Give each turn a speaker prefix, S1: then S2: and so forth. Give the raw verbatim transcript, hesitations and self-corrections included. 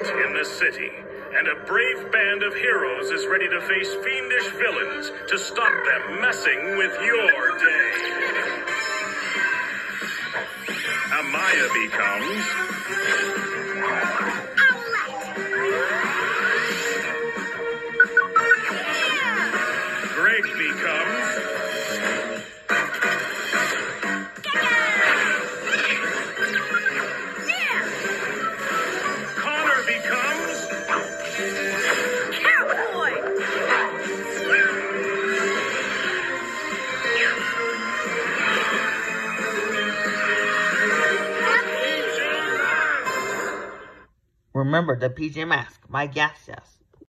S1: in the city, and a brave band of heroes is ready to face fiendish villains to stop them messing with your day. Amaya becomes Owlette. Greg becomes Connor becomes
S2: Cowboy.
S3: Remember the P J Mask, my gas test.